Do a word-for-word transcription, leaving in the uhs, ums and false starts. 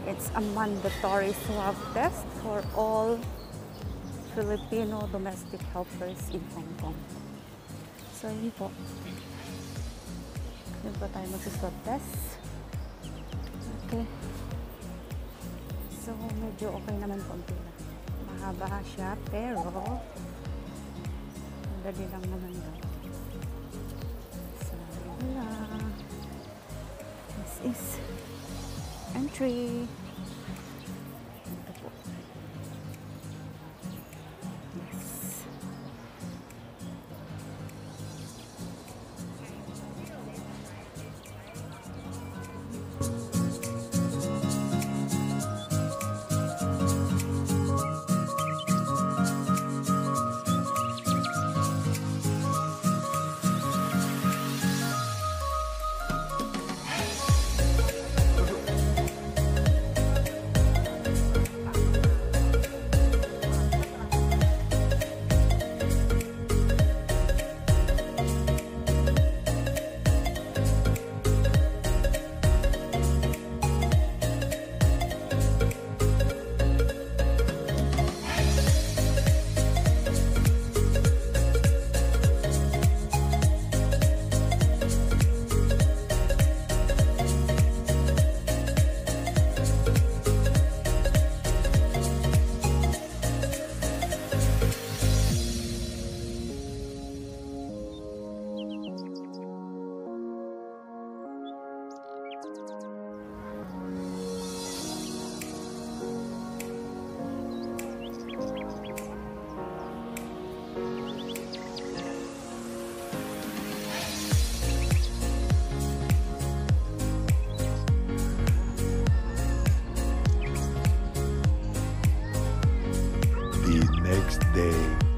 It's a mandatory swab test for all Filipino domestic helpers in Hong Kong. So, yun po. Yun po tayo magsiswab test. Okay. So, medyo okay naman konti na. Mahaba siya, pero dali lang naman daw. So, wala. This is entry. Ito po. Yes. The next day.